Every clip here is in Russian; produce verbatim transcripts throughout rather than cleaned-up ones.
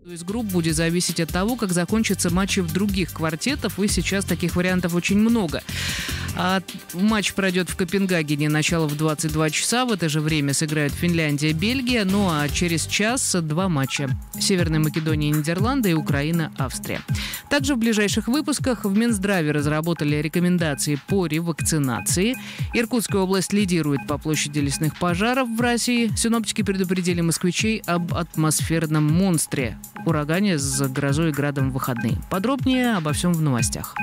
Из групп будет зависеть от того, как закончатся матчи в других квартетов, и сейчас таких вариантов очень много. А матч пройдет в Копенгагене, начало в двадцать два часа. В это же время сыграют Финляндия, Бельгия. Ну а через час два матча. Северная Македония, Нидерланды и Украина, Австрия. Также в ближайших выпусках в Минздраве разработали рекомендации по ревакцинации. Иркутская область лидирует по площади лесных пожаров в России. Синоптики предупредили москвичей об атмосферном монстре – урагане с грозой и градом в выходные. Подробнее обо всем в новостях.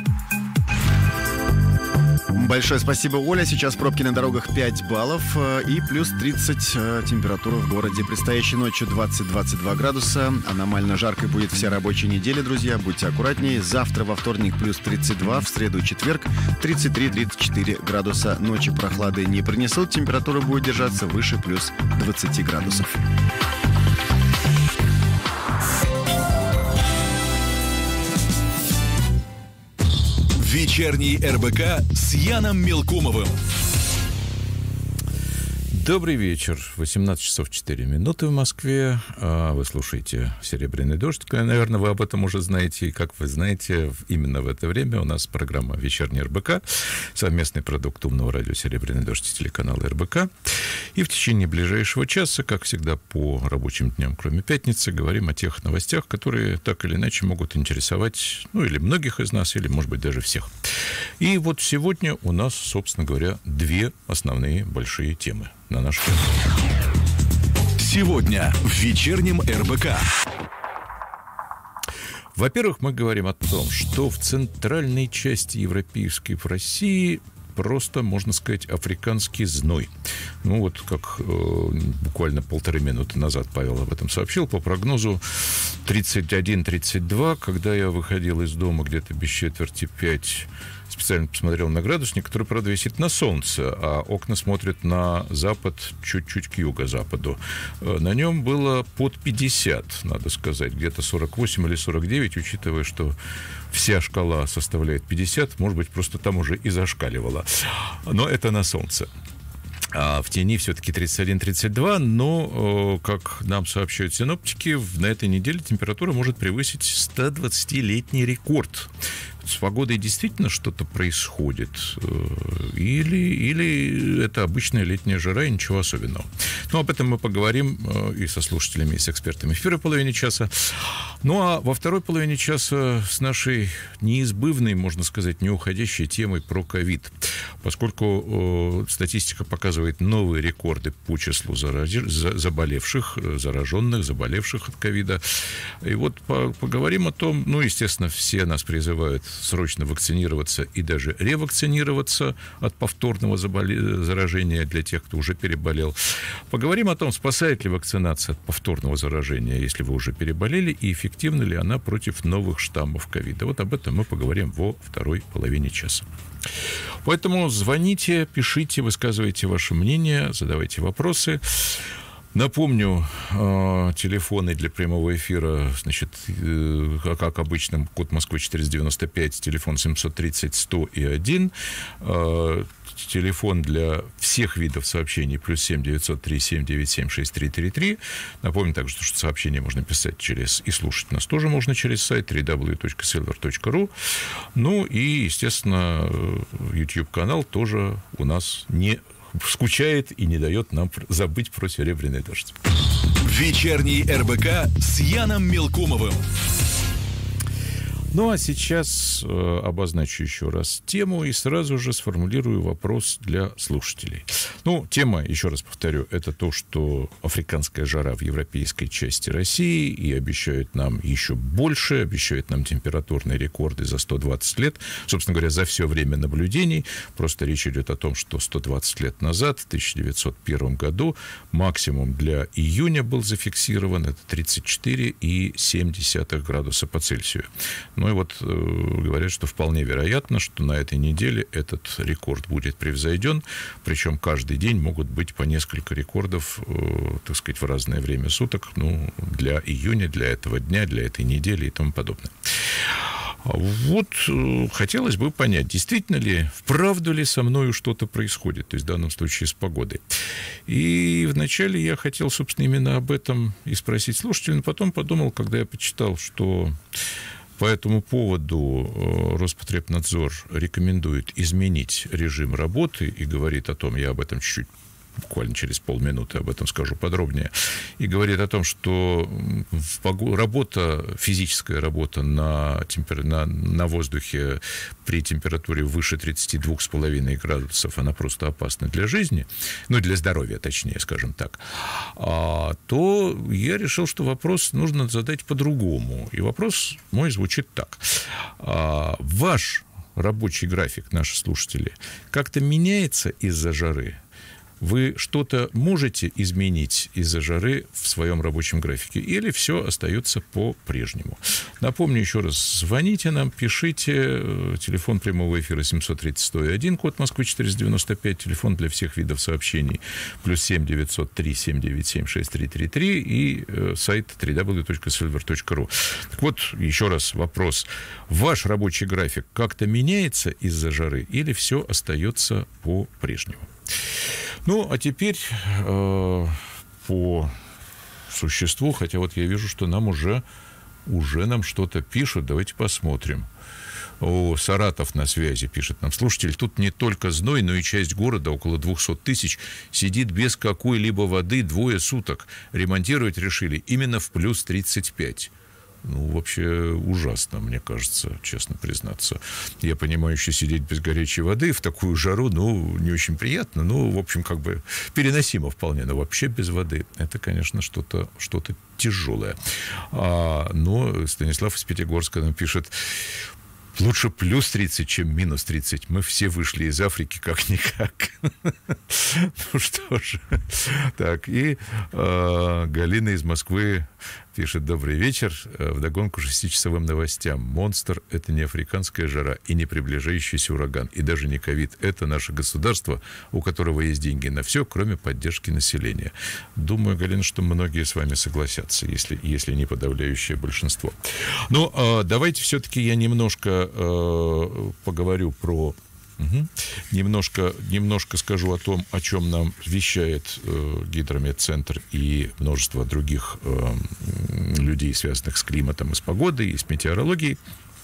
Большое спасибо, Оля. Сейчас пробки на дорогах пять баллов и плюс тридцать температура в городе. Предстоящей ночью двадцать-двадцать два градуса. Аномально жаркой будет вся рабочая неделя, друзья. Будьте аккуратнее. Завтра во вторник плюс тридцать два, в среду и четверг тридцать три - тридцать четыре градуса. Ночи прохлады не принесут. Температура будет держаться выше плюс двадцати градусов. Вечерний эр бэ ка с Яном Мелкумовым. Добрый вечер. восемнадцать часов четыре минуты в Москве. Вы слушаете «Серебряный дождь». Наверное, вы об этом уже знаете. И, как вы знаете, именно в это время у нас программа «Вечерний эр бэ ка», совместный продукт умного радио «Серебряный дождь» и телеканала эр бэ ка. И в течение ближайшего часа, как всегда, по рабочим дням, кроме пятницы, говорим о тех новостях, которые так или иначе могут интересовать, ну, или многих из нас, или, может быть, даже всех. И вот сегодня у нас, собственно говоря, две основные большие темы на наш канал. Сегодня в вечернем эр бэ ка. Во-первых, мы говорим о том, что в центральной части европейской в России просто, можно сказать, африканский зной. Ну вот, как э, буквально полторы минуты назад Павел об этом сообщил, по прогнозу тридцать один - тридцать два, когда я выходил из дома где-то без четверти пять, специально посмотрел на градусник, который, правда, висит на солнце, а окна смотрят на запад, чуть-чуть к юго-западу. На нем было под пятьдесят, надо сказать, где-то сорок восемь или сорок девять, учитывая, что вся шкала составляет пятьдесят, может быть, просто там уже и зашкаливало. Но это на солнце. А в тени все-таки тридцать один - тридцать два, но, как нам сообщают синоптики, на этой неделе температура может превысить сто двадцатилетний рекорд. С погодой действительно что-то происходит? Или, или это обычная летняя жара и ничего особенного? Ну, об этом мы поговорим и со слушателями, и с экспертами в первой половине часа. Ну, а во второй половине часа с нашей неизбывной, можно сказать, неуходящей темой про ковид. Поскольку э, статистика показывает новые рекорды по числу зарази- за- заболевших, зараженных, заболевших от ковида. И вот по- поговорим о том, ну, естественно, все нас призывают срочно вакцинироваться и даже ревакцинироваться от повторного заболе- заражения для тех, кто уже переболел. Поговорим о том, спасает ли вакцинация от повторного заражения, если вы уже переболели, и эффективна ли она против новых штаммов ковида. Вот об этом мы поговорим во второй половине часа. Поэтому звоните, пишите, высказывайте ваше мнение, задавайте вопросы. Напомню, э, телефоны для прямого эфира, значит, э, как обычно, код Москвы четыреста девяносто пять, телефон семьсот тридцать сто один, э, телефон для всех видов сообщений плюс семь девятьсот три семь девять семь шесть три три три. Напомню также, что сообщения можно писать через, и слушать нас тоже можно через сайт дабл ю дабл ю дабл ю точка силвер точка ру. Ну и, естественно, YouTube-канал тоже у нас не скучает и не дает нам забыть про «Серебряный дождь». Вечерний эр бэ ка с Яном Мелкумовым. Ну, а сейчас э, обозначу еще раз тему и сразу же сформулирую вопрос для слушателей. Ну, тема, еще раз повторю, это то, что африканская жара в европейской части России, и обещают нам еще больше, обещают нам температурные рекорды за сто двадцать лет, собственно говоря, за все время наблюдений. Просто речь идет о том, что сто двадцать лет назад, в тысяча девятьсот первом году, максимум для июня был зафиксирован, это тридцать четыре и семь десятых градуса по Цельсию. Ну и вот э, говорят, что вполне вероятно, что на этой неделе этот рекорд будет превзойден, причем каждый день могут быть по несколько рекордов, э, так сказать, в разное время суток, ну, для июня, для этого дня, для этой недели и тому подобное. Вот э, хотелось бы понять, действительно ли, вправду ли со мною что-то происходит, то есть в данном случае с погодой. И вначале я хотел, собственно, именно об этом и спросить слушателей, но потом подумал, когда я почитал, что по этому поводу э, Роспотребнадзор рекомендует изменить режим работы и говорит о том, я об этом чуть-чуть буквально через полминуты об этом скажу подробнее, и говорит о том, что работа, физическая работа на, темпер... на, на воздухе при температуре выше тридцати двух с половиной градусов, она просто опасна для жизни, ну, для здоровья, точнее, скажем так, а, то я решил, что вопрос нужно задать по-другому. И вопрос мой звучит так. А, ваш рабочий график, наши слушатели, как-то меняется из-за жары? Вы что-то можете изменить из-за жары в своем рабочем графике или все остается по-прежнему? Напомню еще раз, звоните нам, пишите. Телефон прямого эфира семьсот тридцать сто один, код Москвы четыреста девяносто пять, телефон для всех видов сообщений плюс семь девятьсот три семь девять семь шесть три три три и э, сайт дабл ю дабл ю дабл ю точка сильвер точка ру. Так вот, еще раз вопрос. Ваш рабочий график как-то меняется из-за жары или все остается по-прежнему? Ну, а теперь э, по существу, хотя вот я вижу, что нам уже, уже нам что-то пишут. Давайте посмотрим. О, Саратов на связи, пишет нам слушатель. Тут не только зной, но и часть города, около двухсот тысяч, сидит без какой-либо воды двое суток. Ремонтировать решили именно в плюс тридцать пять. Ну, вообще ужасно, мне кажется, честно признаться. Я понимаю, еще сидеть без горячей воды в такую жару, ну, не очень приятно. Ну, в общем, как бы переносимо вполне. Но вообще без воды это, конечно, что-то, что-то тяжелое. А, но Станислав из Пятигорска нам пишет: лучше плюс тридцать, чем минус тридцать. Мы все вышли из Африки как-никак. Ну что же. Так, и э, Галина из Москвы пишет: добрый вечер. Вдогонку шестичасовым новостям. Монстр — это не африканская жара и не приближающийся ураган. И даже не ковид. Это наше государство, у которого есть деньги на все, кроме поддержки населения. Думаю, Галина, что многие с вами согласятся, если, если не подавляющее большинство. Но э, давайте все-таки я немножко э, поговорю про... Угу. Немножко, немножко скажу о том, о чем нам вещает э, Гидрометцентр и множество других э, людей, связанных с климатом и с погодой, и с метеорологией.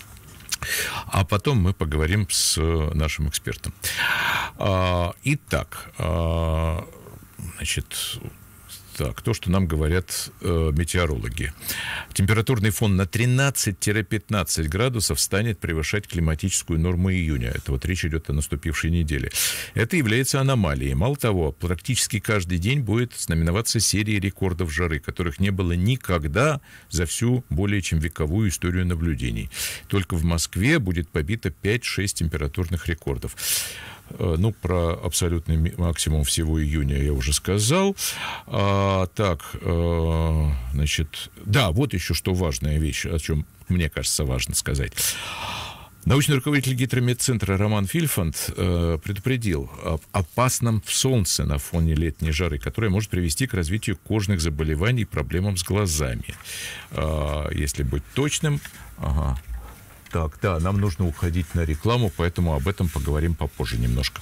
А потом мы поговорим с нашим экспертом. А, итак, а, значит... Так, то, что нам говорят э, метеорологи. Температурный фон на тринадцать-пятнадцать градусов станет превышать климатическую норму июня. Это вот речь идет о наступившей неделе. Это является аномалией. Мало того, практически каждый день будет знаменоваться серией рекордов жары, которых не было никогда за всю более чем вековую историю наблюдений. Только в Москве будет побито пять-шесть температурных рекордов. Ну, про абсолютный максимум всего июня я уже сказал. А, так, а, значит, да, вот еще что важная вещь, о чем мне кажется важно сказать. Научный руководитель Гидрометцентра Роман Фильфанд э, предупредил об опасном солнце на фоне летней жары, которое может привести к развитию кожных заболеваний и проблемам с глазами. Э, если быть точным... Ага. Так, да, нам нужно уходить на рекламу, поэтому об этом поговорим попозже немножко.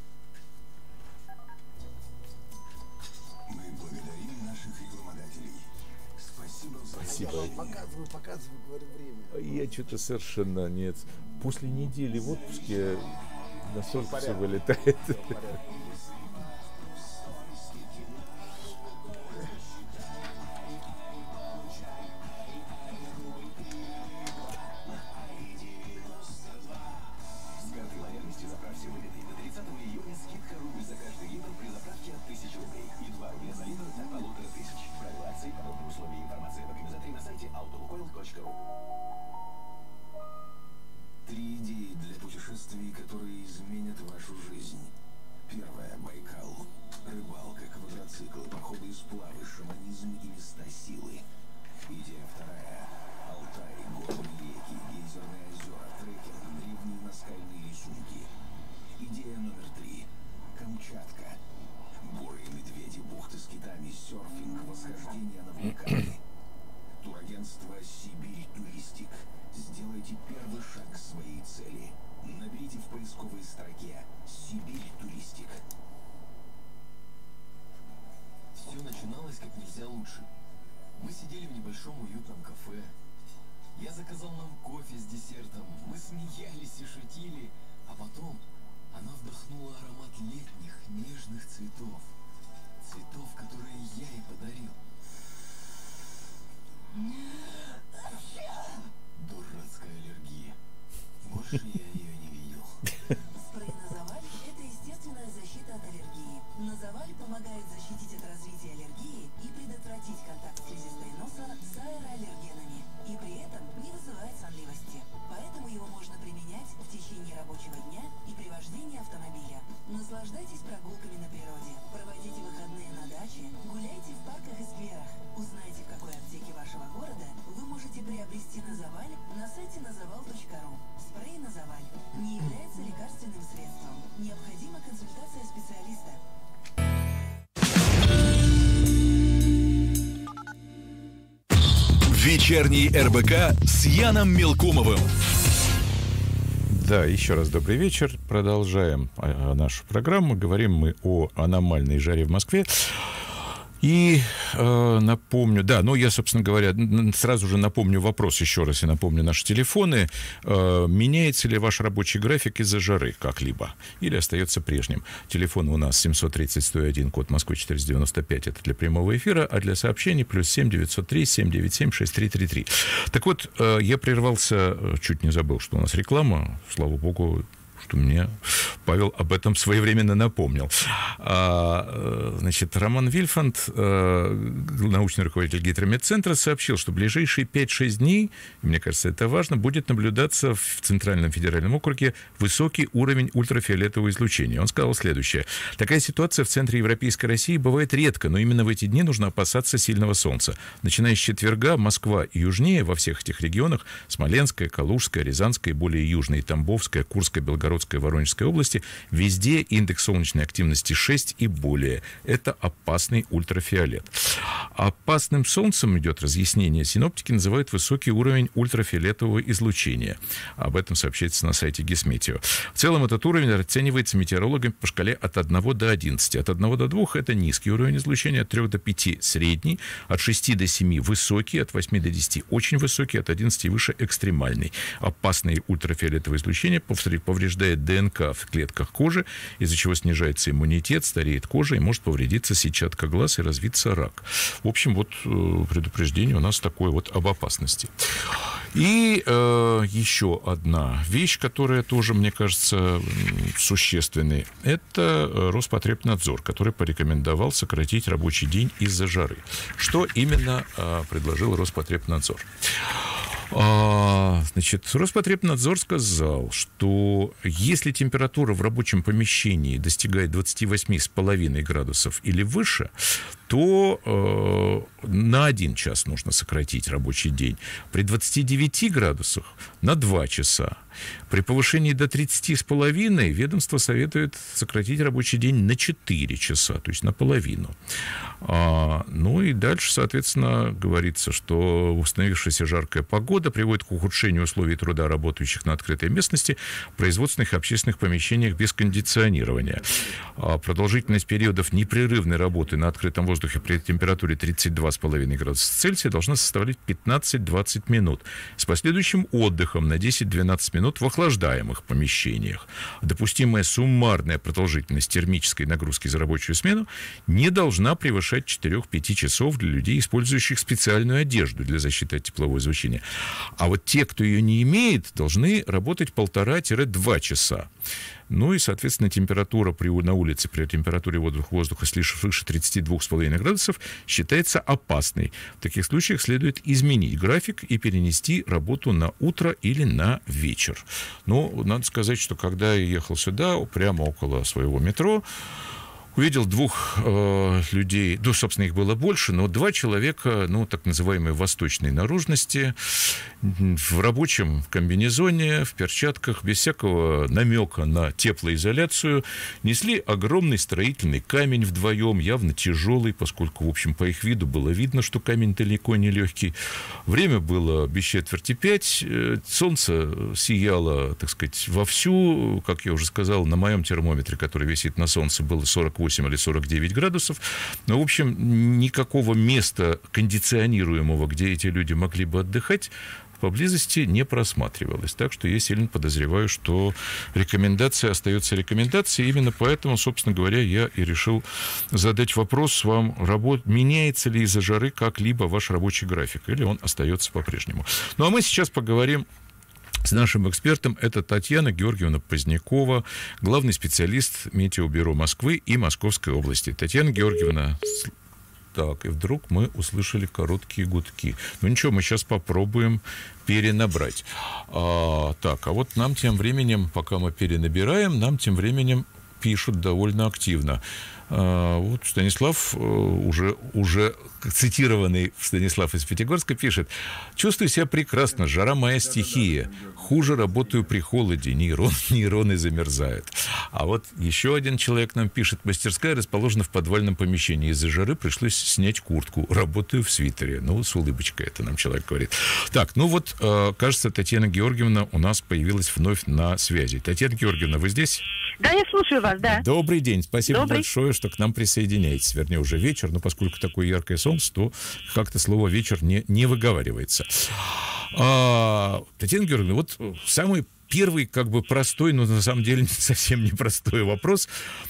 Мы благодарим наших рекламодателей. Спасибо. Спасибо. Показываю, показываю, говорю время. Я что-то совершенно нет. После недели в отпуске настолько все вылетает. Три идеи для путешествий, которые изменят вашу жизнь. Первая — Байкал. Рыбалка, квадроциклы, походы и сплавы, шаманизм и места силы. Идея вторая — Алтай, горные реки, гейзерные озера, трекинг, древние наскальные рисунки. Идея номер три — Камчатка. Бурые медведи, бухты с китами, серфинг, восхождение на вулканы. Турагентство «Сибирь Туристик». Сделайте первый сидели в небольшом уютном кафе. Я заказал нам кофе с десертом. Мы смеялись и шутили. А потом она вдохнула аромат летних нежных цветов. Цветов, которые я ей подарил. Дурацкая аллергия. Больше я ее не видел. Спрей Назаваль – это естественная защита от аллергии. Назаваль помогает защитить от развития аллергии и предотвратить контакт слизистой носа с аэроаллергенами. И при этом не вызывает сонливости. Поэтому его можно применять в течение рабочего дня и при вождении автомобиля. Наслаждайтесь прогулками на природе. Проводите выходные на даче. Гуляйте в парках и скверах. Узнайте, в какой аптеке вашего города вы можете приобрести Назаваль на сайте назавал точка ру. Спрей Назаваль не является лекарственным средством. Необходима консультация специалиста. Вечерний эр бэ ка с Яном Мелкумовым. Да, еще раз добрый вечер. Продолжаем нашу программу. Говорим мы о аномальной жаре в Москве. И э, напомню, да, ну я, собственно говоря, сразу же напомню вопрос еще раз и напомню наши телефоны. Э, меняется ли ваш рабочий график из-за жары как-либо? Или остается прежним? Телефон у нас семь три ноль сто один, код Москвы четыреста девяносто пять, это для прямого эфира, а для сообщений плюс семь девятьсот три семь девять семь шесть три три три. Так вот, э, я прервался, чуть не забыл, что у нас реклама, слава богу, что мне Павел об этом своевременно напомнил. А, значит, Роман Вильфанд, научный руководитель Гидромедцентра, сообщил, что в ближайшие пять-шесть дней, мне кажется, это важно, будет наблюдаться в Центральном федеральном округе высокий уровень ультрафиолетового излучения. Он сказал следующее. Такая ситуация в центре Европейской России бывает редко, но именно в эти дни нужно опасаться сильного солнца. Начиная с четверга, Москва и южнее, во всех этих регионах, Смоленская, Калужская, Рязанская, более южная, Тамбовская, Курская, Белгородская, Воронежская области, везде индекс солнечной активности шесть и более. Это опасный ультрафиолет. Опасным солнцем, идет разъяснение, синоптики называют высокий уровень ультрафиолетового излучения. Об этом сообщается на сайте Гисметео. В целом этот уровень оценивается метеорологами по шкале от одного до одиннадцати. От одного до двух это низкий уровень излучения, от трёх до пяти средний, от шести до семи высокий, от восьми до десяти очень высокий, от одиннадцати и выше экстремальный. Опасное ультрафиолетовое излучение повреждает ДНК в клетках кожи, из-за чего снижается иммунитет, стареет кожа и может повредиться сетчатка глаз и развиться рак. В общем, вот предупреждение у нас такое вот об опасности. И э, еще одна вещь, которая тоже, мне кажется, существенной, это Роспотребнадзор, который порекомендовал сократить рабочий день из-за жары. Что именно э, предложил Роспотребнадзор? Значит, Роспотребнадзор сказал, что если температура в рабочем помещении достигает двадцати восьми с половиной градусов или выше, то э, на один час нужно сократить рабочий день. При двадцати девяти градусах на два часа. При повышении до тридцати с половиной ведомство советует сократить рабочий день на четыре часа, то есть наполовину. А, ну и дальше, соответственно, говорится, что установившаяся жаркая погода приводит к ухудшению условий труда работающих на открытой местности, производственных и общественных помещениях без кондиционирования. А продолжительность периодов непрерывной работы на открытом воздухе при температуре тридцать два с половиной градуса Цельсия должна составлять пятнадцать-двадцать минут с последующим отдыхом на десять-двенадцать минут в охлаждаемых помещениях. Допустимая суммарная продолжительность термической нагрузки за рабочую смену не должна превышать четыре-пять часов для людей, использующих специальную одежду для защиты от теплового излучения. А вот те, кто ее не имеет, должны работать полтора-два часа. Ну и, соответственно, температура при, на улице при температуре воздуха свыше тридцати двух с половиной градусов считается опасной. В таких случаях следует изменить график и перенести работу на утро или на вечер. Но надо сказать, что когда я ехал сюда, прямо около своего метро, увидел двух э, людей, ну, собственно, их было больше, но два человека, ну, так называемой восточной наружности, в рабочем комбинезоне, в перчатках, без всякого намека на теплоизоляцию, несли огромный строительный камень вдвоем, явно тяжелый, поскольку, в общем, по их виду было видно, что камень далеко не легкий. Время было без четверти пять, солнце сияло, так сказать, вовсю, как я уже сказал, на моем термометре, который висит на солнце, было сорок восемь или сорок девять градусов. Но, в общем, никакого места кондиционируемого, где эти люди могли бы отдыхать, поблизости не просматривалось. Так что я сильно подозреваю, что рекомендация остается рекомендацией. Именно поэтому, собственно говоря, я и решил задать вопрос вам, работ... меняется ли из-за жары как-либо ваш рабочий график, или он остается по-прежнему. Ну, а мы сейчас поговорим с нашим экспертом. Это Татьяна Георгиевна Позднякова, главный специалист Метеобюро Москвы и Московской области. Татьяна Георгиевна... Так, и вдруг мы услышали короткие гудки. Ну ничего, мы сейчас попробуем перенабрать. А, так, а вот нам тем временем, пока мы перенабираем, нам тем временем пишут довольно активно. А, вот Станислав, уже, уже цитированный Станислав из Пятигорска, пишет: «Чувствую себя прекрасно, жара моя стихия. Хуже работаю при холоде, нейрон, нейроны замерзают». А вот еще один человек нам пишет: «Мастерская расположена в подвальном помещении. Из-за жары пришлось снять куртку. Работаю в свитере». Ну, с улыбочкой это нам человек говорит. Так, ну вот, кажется, Татьяна Георгиевна у нас появилась вновь на связи. Татьяна Георгиевна, вы здесь? Да, я слушаю вас, да. Добрый день. Спасибо Добрый. большое, что к нам присоединяетесь. Вернее, уже вечер, но поскольку такое яркое солнце, то как-то слово «вечер» не, не выговаривается. А, Татьяна Георгиевна, вот самый первый, как бы простой, но на самом деле совсем непростой вопрос.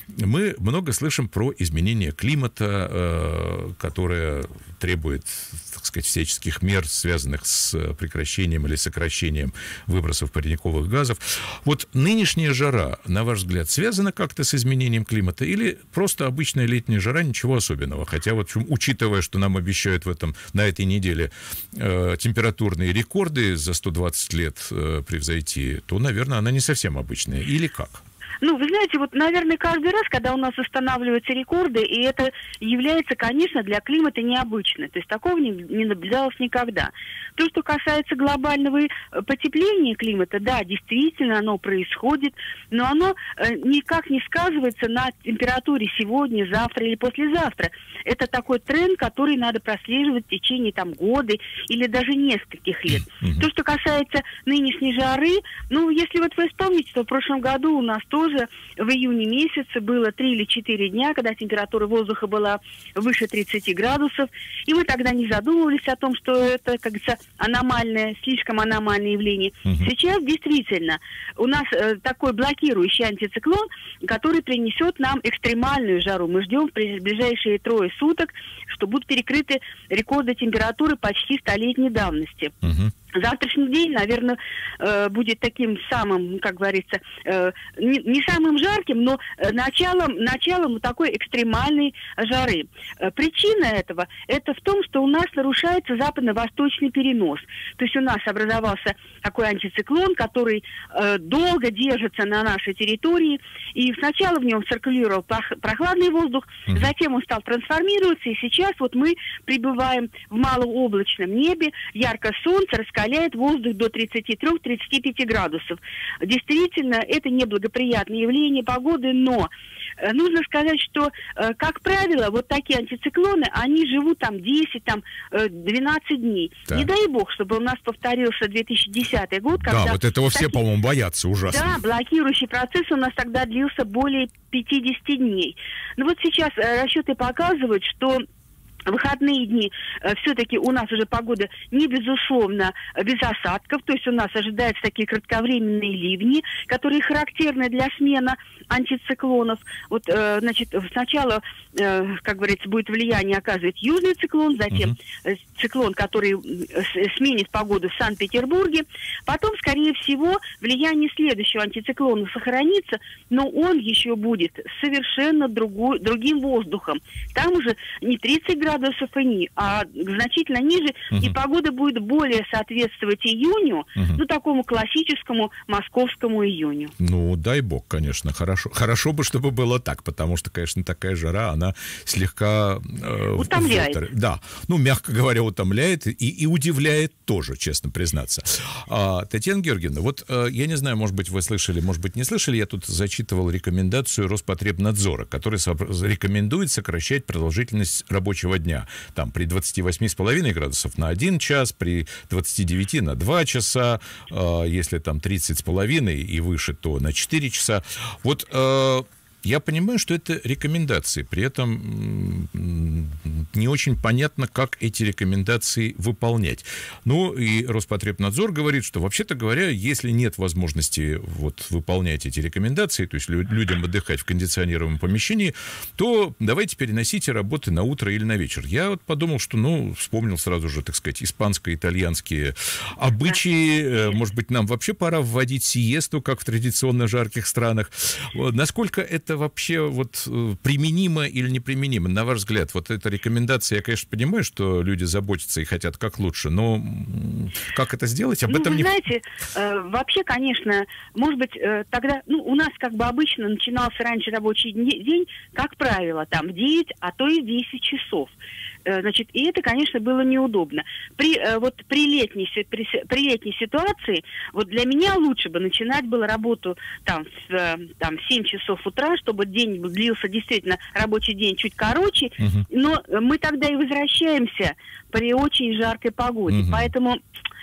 Мы много слышим про изменение климата, э, которое требует, так сказать, всяческих мер, связанных с прекращением или сокращением выбросов парниковых газов. Вот нынешняя жара, на ваш взгляд, связана как-то с изменением климата или просто обычная летняя жара, ничего особенного? Хотя, вот, учитывая, что нам обещают в этом, на этой неделе э, температурные рекорды за сто двадцать лет э, превзойти, то, наверное, она не совсем обычная. Или как? Ну, вы знаете, вот, наверное, каждый раз, когда у нас устанавливаются рекорды, и это является, конечно, для климата необычно. То есть такого не, не наблюдалось никогда. То, что касается глобального потепления климата, да, действительно, оно происходит, но оно э, никак не сказывается на температуре сегодня, завтра или послезавтра. Это такой тренд, который надо прослеживать в течение там года или даже нескольких лет. Mm-hmm. То, что касается нынешней жары, ну, если вот вы вспомните, то в прошлом году у нас тоже в июне месяце было три или четыре дня, когда температура воздуха была выше тридцати градусов, и мы тогда не задумывались о том, что это, как говорится, аномальное, слишком аномальное явление. Uh-huh. Сейчас действительно у нас э, такой блокирующий антициклон, который принесет нам экстремальную жару. Мы ждем в ближайшие трое суток, что будут перекрыты рекорды температуры почти столетней давности. Uh-huh. Завтрашний день, наверное, э, будет таким самым, как говорится, э, не, не самым жарким, но началом, началом такой экстремальной жары. Э, причина этого, это в том, что у нас нарушается западно-восточный перенос. То есть у нас образовался такой антициклон, который э, долго держится на нашей территории, и сначала в нем циркулировал прохладный воздух, mm-hmm. затем он стал трансформироваться, и сейчас вот мы пребываем в малооблачном небе, ярко солнце, раскаляется, воздух до тридцати трёх — тридцати пяти градусов. Действительно, это неблагоприятное явление погоды, но э, нужно сказать, что, э, как правило, вот такие антициклоны, они живут там десять, там, э, двенадцать дней. Да. Не дай бог, чтобы у нас повторился две тысячи десятый год. Когда да, вот этого такие... все, по-моему, боятся ужасно. Да, блокирующий процесс у нас тогда длился более пятидесяти дней. Но вот сейчас э, расчеты показывают, что выходные дни э, все-таки у нас уже погода не безусловно без осадков, то есть у нас ожидаются такие кратковременные ливни, которые характерны для смены антициклонов. Вот, э, значит, сначала, э, как говорится, будет влияние оказывать южный циклон, затем uh-huh. циклон, который сменит погоду в Санкт-Петербурге. Потом, скорее всего, влияние следующего антициклона сохранится, но он еще будет совершенно другой, другим воздухом. Там уже не тридцать градусов, градусов и ни, а значительно ниже, uh-huh. и погода будет более соответствовать июню, uh-huh. ну, такому классическому московскому июню. Ну, дай бог, конечно, хорошо. Хорошо бы, чтобы было так, потому что, конечно, такая жара, она слегка... Э, утомляет. В, да, ну, мягко говоря, утомляет и, и удивляет тоже, честно признаться. А, Татьяна Георгиевна, вот э, я не знаю, может быть, вы слышали, может быть, не слышали, я тут зачитывал рекомендацию Роспотребнадзора, который рекомендует сокращать продолжительность рабочего дня. Там при двадцати восьми с половиной градусов на один час, при двадцати девяти на два часа, э, если там тридцать с половиной и выше, то на четыре часа. Вот э, я понимаю, что это рекомендации. При этом не очень понятно, как эти рекомендации выполнять. Ну, и Роспотребнадзор говорит, что, вообще-то говоря, если нет возможности вот, выполнять эти рекомендации, то есть людям отдыхать в кондиционированном помещении, то давайте переносите работы на утро или на вечер. Я вот подумал, что, ну, вспомнил сразу же, так сказать, испанско-итальянские обычаи. Может быть, нам вообще пора вводить сиесту, как в традиционно жарких странах. Вот, насколько это вообще вот применимо или неприменимо? На ваш взгляд, вот эта рекомендация, я, конечно, понимаю, что люди заботятся и хотят как лучше, но как это сделать? Об ну, этом вы не... знаете, э, вообще, конечно, может быть, э, тогда, ну, у нас как бы обычно начинался раньше рабочий день, как правило, там в девять, а то и в десять часов. Значит, и это, конечно, было неудобно. При, вот, при, летней, при, при летней ситуации вот для меня лучше бы начинать было работу там, в, там, в семь часов утра, чтобы день длился действительно рабочий день чуть короче, uh-huh. но мы тогда и возвращаемся при очень жаркой погоде. Uh-huh. Поэтому,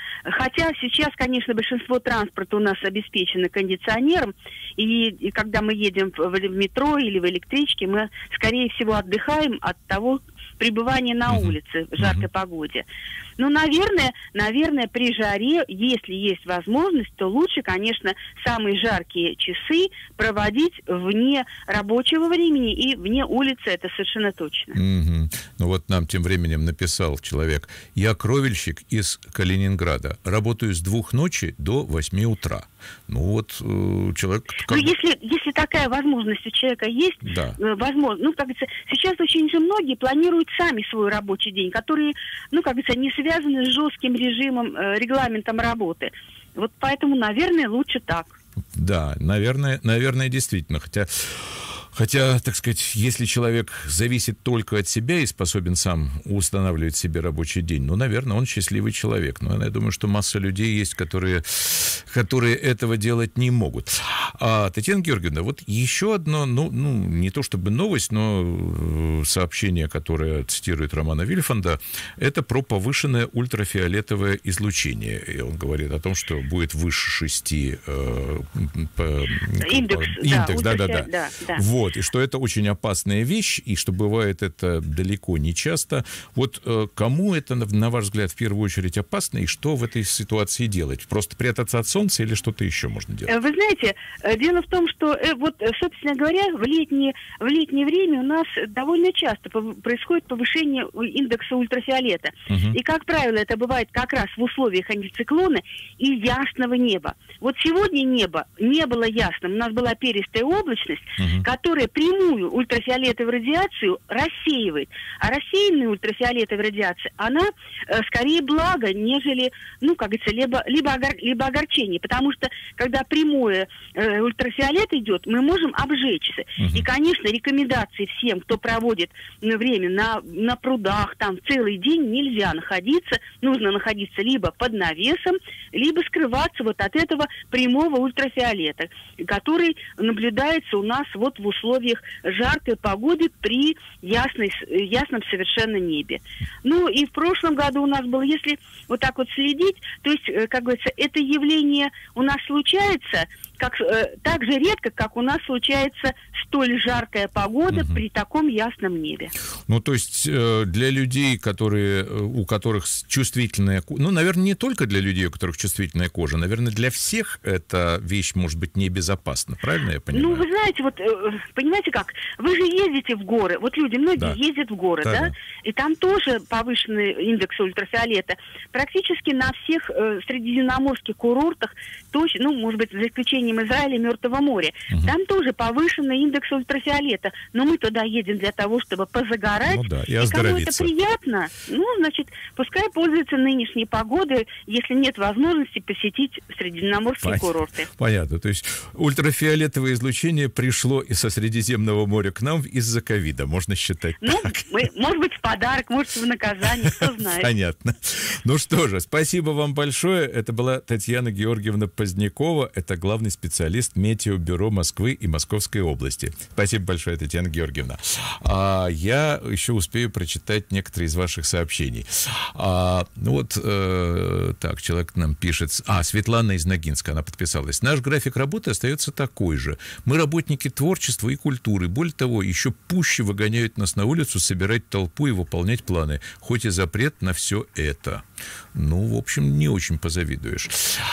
хотя сейчас, конечно, большинство транспорта у нас обеспечено кондиционером, и, и когда мы едем в, в метро или в электричке, мы, скорее всего, отдыхаем от того, пребывание на uh-huh. улице в жаркой uh-huh. погоде. Ну, наверное, наверное, при жаре, если есть возможность, то лучше, конечно, самые жаркие часы проводить вне рабочего времени и вне улицы, это совершенно точно. Uh-huh. Ну вот нам тем временем написал человек: я кровельщик из Калининграда, работаю с двух ночи до восьми утра. Ну вот э, человек... Как... Ну, если, если такая возможность у человека есть, да. э, возможно, ну, как говорится, сейчас очень же многие планируют сами свой рабочий день, которые, ну, как говорится, не связаны с жестким режимом, э, регламентом работы. Вот поэтому, наверное, лучше так. Да, наверное, наверное, действительно, хотя... Хотя, так сказать, если человек зависит только от себя и способен сам устанавливать себе рабочий день, ну, наверное, он счастливый человек. Но я думаю, что масса людей есть, которые, которые этого делать не могут. А, Татьяна Георгиевна, вот еще одно, ну, ну, не то чтобы новость, но сообщение, которое цитирует Романа Вильфанда, это про повышенное ультрафиолетовое излучение. И он говорит о том, что будет выше шести э, по, индекс, по, индекс, да, да, да, да. да. Вот, и что это очень опасная вещь, и что бывает это далеко не часто. Вот э, кому это, на ваш взгляд, в первую очередь опасно, и что в этой ситуации делать? Просто прятаться от солнца или что-то еще можно делать? Вы знаете, дело в том, что, вот, собственно говоря, в летнее, в летнее время у нас довольно часто происходит повышение индекса ультрафиолета. Uh-huh. И, как правило, это бывает как раз в условиях антициклона и ясного неба. Вот сегодня небо не было ясным, у нас была перистая облачность, uh-huh. которая прямую ультрафиолетовую радиацию рассеивает. А рассеянная ультрафиолетовая радиация, она э, скорее благо, нежели, ну, как говорится, либо, либо, огор, либо огорчение. Потому что, когда прямое э, ультрафиолет идет, мы можем обжечься. Uh-huh. И, конечно, рекомендации всем, кто проводит ну, время на, на прудах, там целый день нельзя находиться. Нужно находиться либо под навесом, либо скрываться вот от этого прямого ультрафиолета, который наблюдается у нас вот в условиях жаркой погоды при ясной, ясном совершенно небе. Ну и в прошлом году у нас было, если вот так вот следить, то есть, как говорится, это явление у нас случается как, э, так же редко, как у нас случается столь жаркая погода угу. при таком ясном небе. Ну, то есть э, для людей, которые, у которых чувствительная кожа, ну, наверное, не только для людей, у которых чувствительная кожа, наверное, для всех эта вещь может быть небезопасна, правильно я понимаю? Ну, вы знаете, вот, э, понимаете как, вы же ездите в горы, вот люди, многие да. ездят в горы, да, да? И там тоже повышенный индекс ультрафиолета. Практически на всех э, средиземноморских курортах, точно, ну, может быть, за исключением Израиля и Мертвого моря, угу. там тоже повышенный индекс ультрафиолета. Но мы туда едем для того, чтобы позагорать. Ну, да, и, и кому это приятно, ну, значит, пускай пользуется нынешней погодой, если нет возможности посетить средиземноморские Понятно. курорты. Понятно. То есть ультрафиолетовое излучение пришло и со Средиземного моря к нам из-за ковида, можно считать ну, так. Мы, может быть, в подарок, может, в наказание, кто знает. Понятно. Ну что же, спасибо вам большое. Это была Татьяна Георгиевна Позднякова, это главный специалист специалист Метеобюро Москвы и Московской области. Спасибо большое, Татьяна Георгиевна. А, я еще успею прочитать некоторые из ваших сообщений. А, ну вот, э, так, человек нам пишет. А, Светлана из Ногинска, она подписалась. Наш график работы остается такой же. Мы работники творчества и культуры. Более того, еще пуще выгоняют нас на улицу собирать толпу и выполнять планы. Хоть и запрет на все это. Ну, в общем, не очень позавидуешь.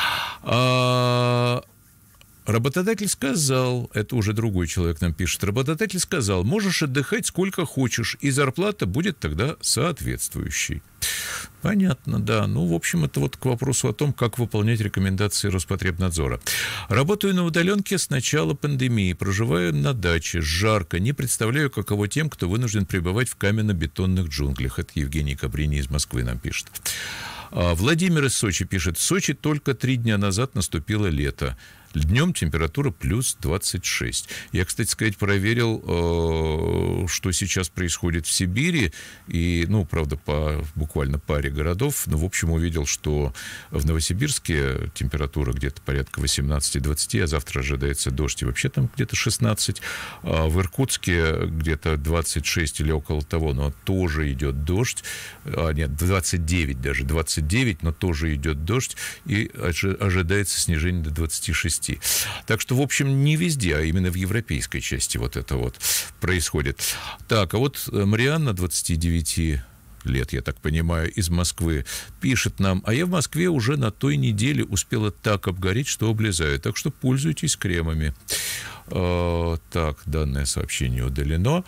А... Работодатель сказал, это уже другой человек нам пишет, работодатель сказал, можешь отдыхать сколько хочешь, и зарплата будет тогда соответствующей. Понятно, да. Ну, в общем, это вот к вопросу о том, как выполнять рекомендации Роспотребнадзора. Работаю на удаленке с начала пандемии, проживаю на даче, жарко, не представляю, каково тем, кто вынужден пребывать в каменно-бетонных джунглях. Это Евгений Кабрини из Москвы нам пишет. Владимир из Сочи пишет, в Сочи только три дня назад наступило лето. Днем температура плюс двадцать шесть. Я, кстати сказать, проверил, что сейчас происходит в Сибири. И, ну, правда, по буквально паре городов. Но, в общем, увидел, что в Новосибирске температура где-то порядка восемнадцать-двадцать, а завтра ожидается дождь. И вообще там где-то шестнадцать. А в Иркутске где-то двадцать шесть или около того. Но тоже идет дождь. А, нет, двадцать девять даже. двадцать девять, но тоже идет дождь. И ожидается снижение до двадцати шести. Так что, в общем, не везде, а именно в европейской части вот это вот происходит. Так, а вот Марианна, двадцати девяти лет, я так понимаю, из Москвы, пишет нам, а я в Москве уже на той неделе успела так обгореть, что облезаю. Так что пользуйтесь кремами. Uh, так, данное сообщение удалено.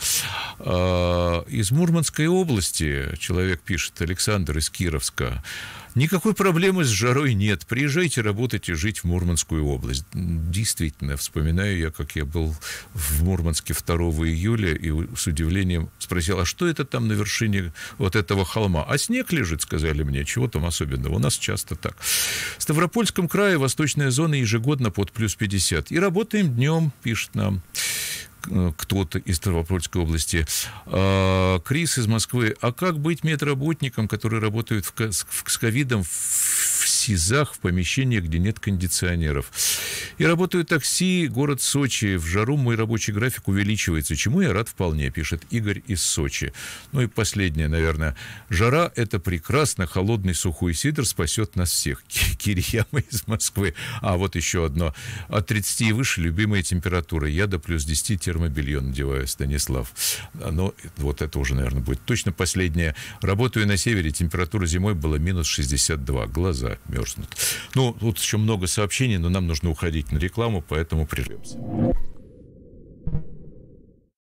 Uh, из Мурманской области человек пишет, Александр из Кировска. Никакой проблемы с жарой нет. Приезжайте работать и жить в Мурманскую область. Действительно, вспоминаю я, как я был в Мурманске второго июля и с удивлением спросил, а что это там на вершине вот этого холма? А снег лежит, сказали мне. Чего там особенного? У нас часто так. В Ставропольском крае восточная зона ежегодно под плюс пятьдесят. И работаем днем, пишет нам кто-то из Ставропольской области. А, Крис из Москвы. А как быть медработникам, которые работают в, с ковидом в СИЗах, в помещениях, где нет кондиционеров? И работаю такси, город Сочи. В жару мой рабочий график увеличивается, чему я рад вполне, пишет Игорь из Сочи. Ну и последнее, наверное. Жара – это прекрасно. Холодный сухой сидр спасет нас всех. Кирияма из Москвы. А вот еще одно. От тридцати и выше любимая температура. Я до плюс десяти термобелье надеваю, Станислав. Но вот это уже, наверное, будет точно последнее. Работаю на севере. Температура зимой была минус шестьдесят два. Глаза мерзнут. Ну, тут еще много сообщений, но нам нужно уходить на рекламу, поэтому прервемся.